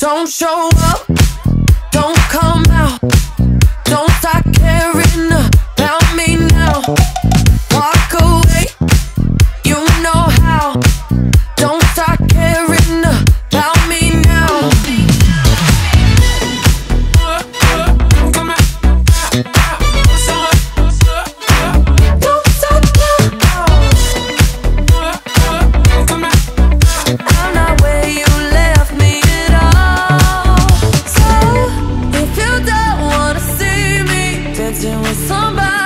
Don't show up, don't come out, don't start caring about me now. Walk away, you know how. Don't start caring about me now. Don't start now. I'm not where you left me at all. So if you don't wanna see me dancing with somebody